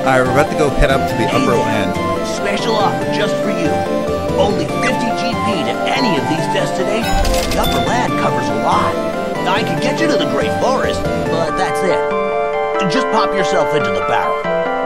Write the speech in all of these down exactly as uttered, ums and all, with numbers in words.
Alright, we're about to go head up to the upper land. Special offer just for you. Only fifty G P to any of these destinations. The upper land covers a lot. I can get you to the Great Forest, but that's it. Just pop yourself into the barrel.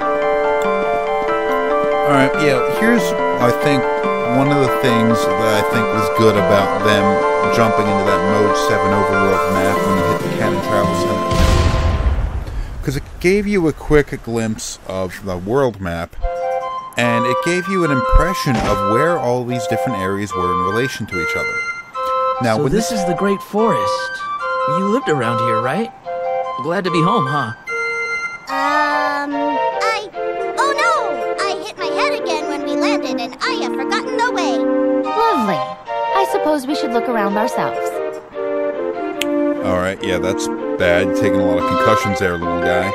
Alright, yeah, here's, I think, one of the things that I think was good about them jumping into that Mode seven overworld map when you hit the Cannon Travel Center. Because it gave you a quick glimpse of the world map, and it gave you an impression of where all these different areas were in relation to each other. Now, so when this this is the Great Forest. You lived around here, right? Glad to be home, huh? Um, I... Oh no! I hit my head again when we landed and I have forgotten the way. Lovely. I suppose we should look around ourselves. Alright, yeah, that's bad. You're taking a lot of concussions there, little guy.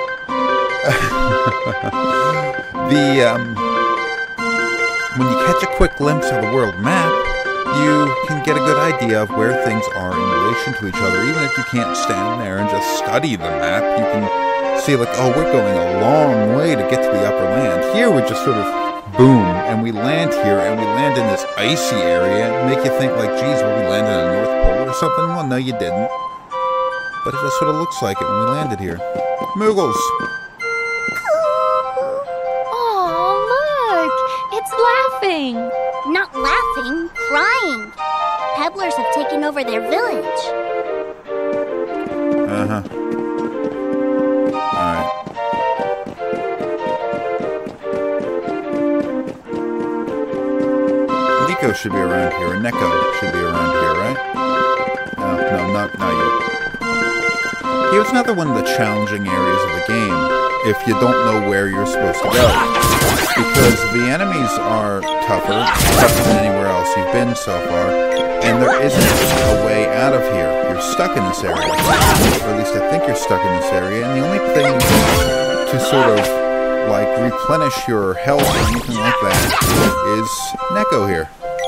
the, um... When you catch a quick glimpse of the world map, you can get a good idea of where things are in relation to each other. Even if you can't stand there and just study the map, you can see, like, oh, we're going a long way to get to the upper land. Here, we're just sort of boom, and we land here, and we land in this icy area, and make you think, like, geez, will we land in the North Pole or something? Well, no, you didn't. But it just sort of looks like it when we landed here. Moogles! Oh, look! It's laughing! Not laughing, crying. Pebblers have taken over their village. Uh-huh. Alright. Nico should be around here, and Neko should be around here, right? No, no, not, not yet. Here's another one of the challenging areas of the game, if you don't know where you're supposed to go. Because the enemies are tougher, tougher than anywhere else you've been so far, and there isn't a way out of here. You're stuck in this area. Or at least I think you're stuck in this area, and the only thing to sort of, like, replenish your health or anything like that is Neko here.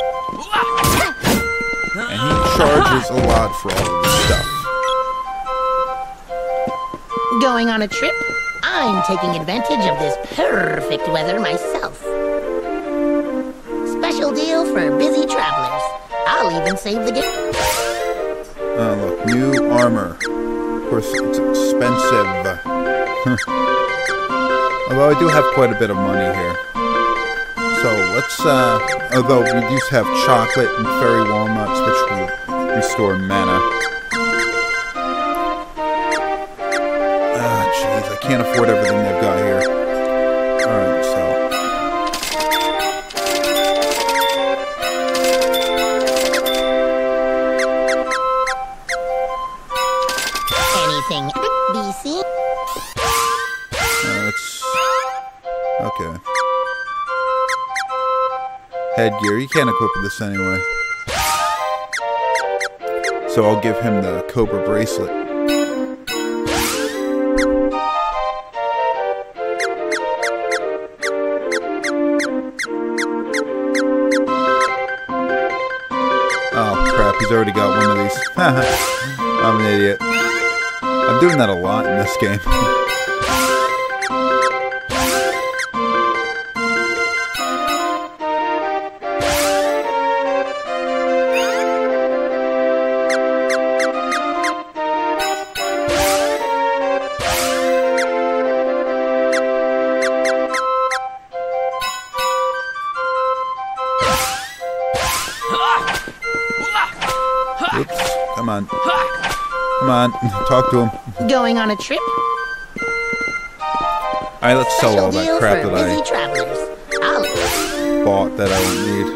And he charges a lot for all of this stuff. Going on a trip? I'm taking advantage of this perfect weather myself. Special deal for busy travelers. I'll even save the game. Oh, look, new armor. Of course, it's expensive. Although I do have quite a bit of money here. So let's, uh, although we do have chocolate and fairy walnuts, which will restore mana. Ah, jeez, I can't afford everything they've got here. Alright, so. Anything B C? Uh, let's... Okay. Headgear, you can't equip this anyway. So I'll give him the Cobra bracelet. Oh crap, he's already got one of these. I'm an idiot. I'm doing that a lot in this game. Oops, come on. Come on, talk to him. Going on a trip? Alright, let's sell all Special that crap deal that for busy I travelers. I'll bought that I don't need.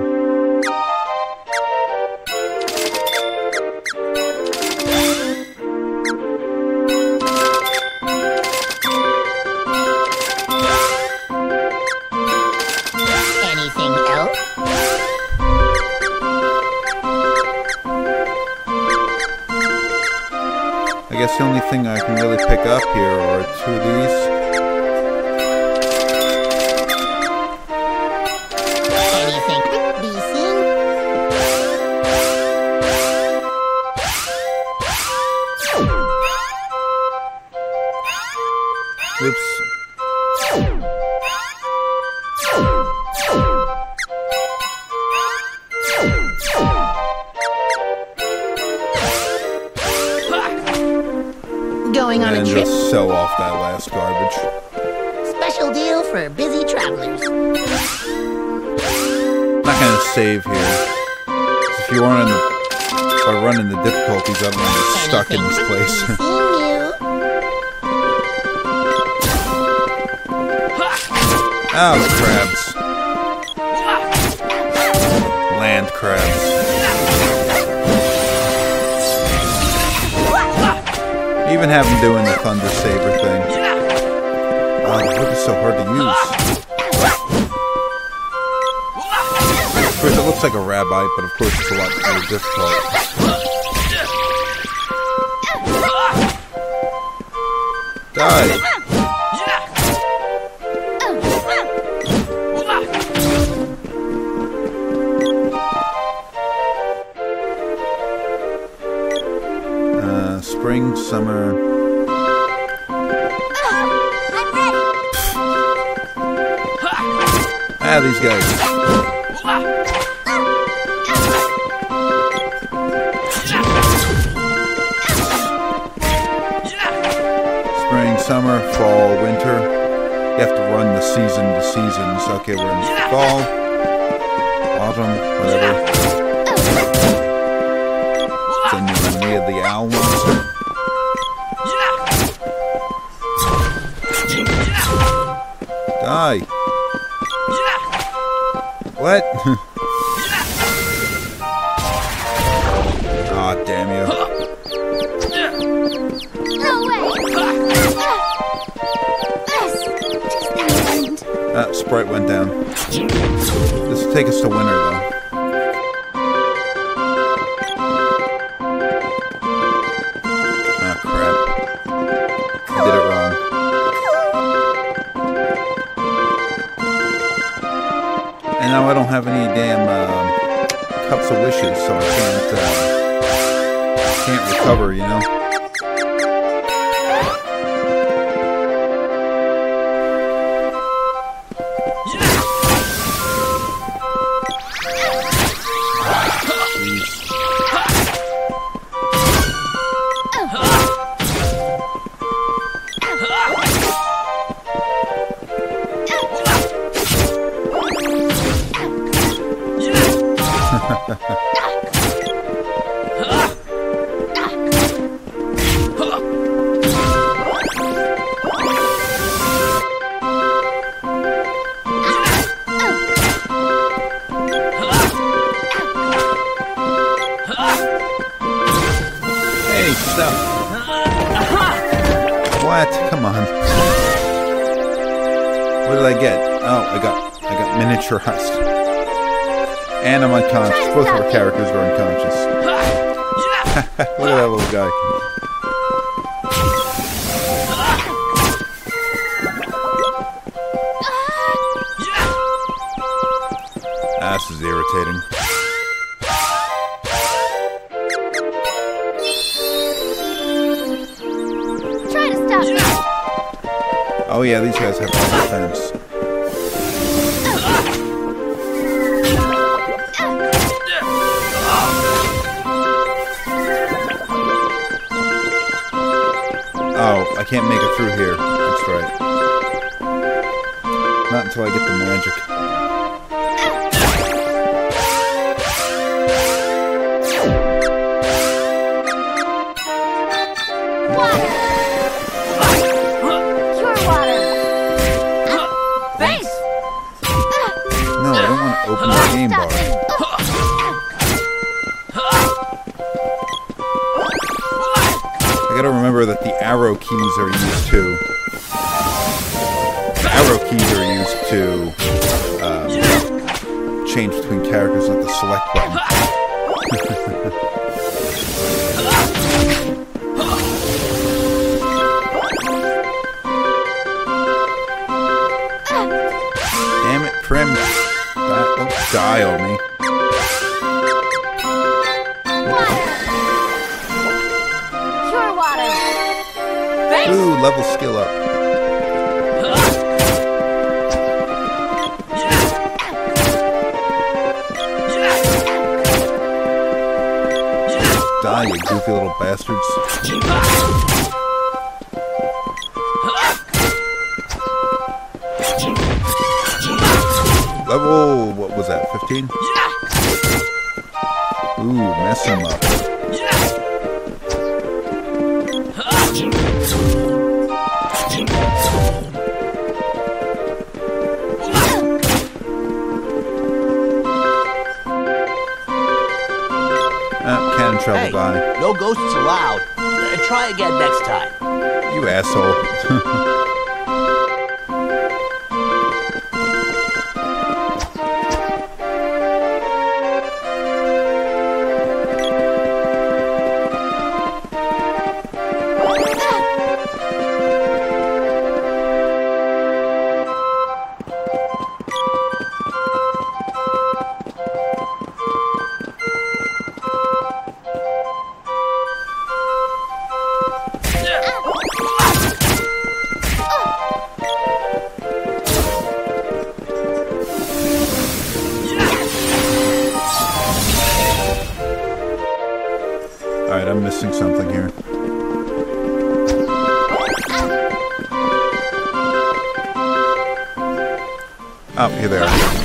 Anything else? I guess the only thing I can really pick up here are two of these. Anything be seen? Oops. Special deal for busy travelers. I'm not gonna save here. If you run in the, if I run into difficulties, I don't want to get stuck in this place. Oh, the crabs. Land crabs. Even have them doing the Thunder Saber thing. Wow, the whip is so hard to use. Of course, it looks like a rabbi, but of course it's a lot more difficult. Die! Uh, spring, summer... Ah, these guys. Spring, summer, fall, winter. You have to run the season to seasons. Okay, we're in fall, autumn, whatever. Then we have the owl monster. Die. What? Aw, oh, damn you. No way! This just happened. Ah, Sprite went down. This will take us to winter, though. Ah, crap. I did it wrong. And now I don't have any damn uh, cups of wishes, so I can't uh, can't recover, you know. What? Come on. What did I get? Oh, I got I got miniaturized. And I'm unconscious. Both of our characters are unconscious. Look at that little guy. Ah, this is irritating. Oh yeah, these guys have all defense. Oh, I can't make it through here. That's right. Not until I get the magic. Open the game bar. I gotta remember that the arrow keys are used to. The arrow keys are used to um, change between characters, not the select button. Damn it, Prim. Don't die on me. Pure water. Ooh, level skill up. Die, you goofy little bastards. level, what was that, fifteen? Ooh, mess him up. Ah, cannon trouble Hey, guy. no ghosts allowed. Uh, try again next time. You asshole. Alright, I'm missing something here. Oh, here they are.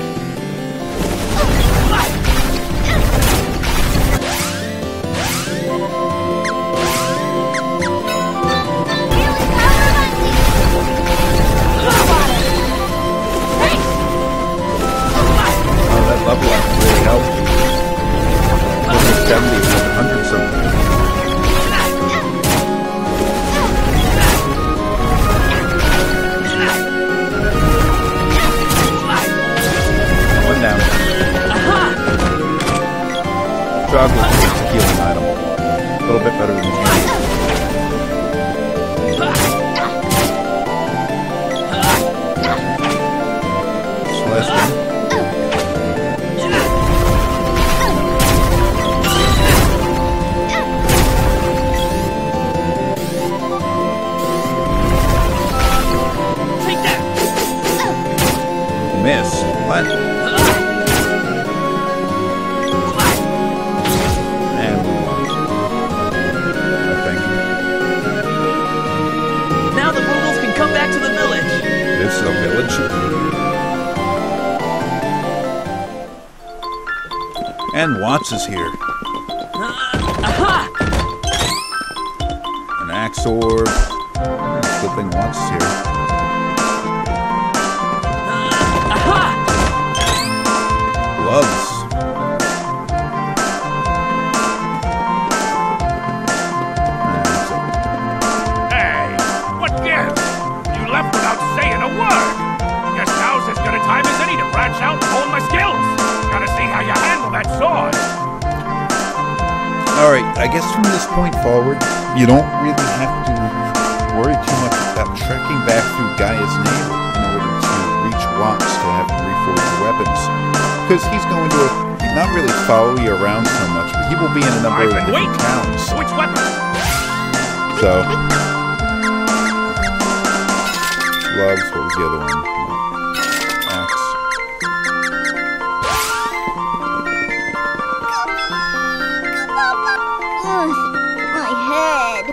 Oh, that level up really helped. seventy, one hundred something. One down. Jog is a healing item. A little bit better than the Celeste. Miss. What? And move on. I think. Now the Boogles can come back to the village. This is a village. And Watts is here. Aha! An axe orb. Good thing Watts is here. Gloves. Hey, what gives? You left without saying a word. Guess now's as good a time as any to branch out and hone my skills. Gotta see how you handle that sword. Alright, I guess from this point forward, you don't really have to worry too much about trekking back through Gaia's neighbor in order to reach Watts to have him reforge the weapons. Because he's going to not really follow you around so much, but he will be in a number I've of been different waiting. towns. Which weapon? So, gloves, what was the other one? Axe. Ugh, my head.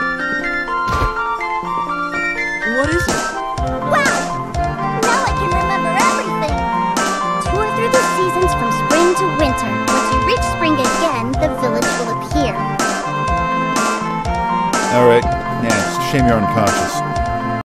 What is it? Wow! Now I can remember everything. Tour through the seasons from spring to winter. Once you reach spring again, the village will appear. Alright, yeah, it's a shame you're unconscious.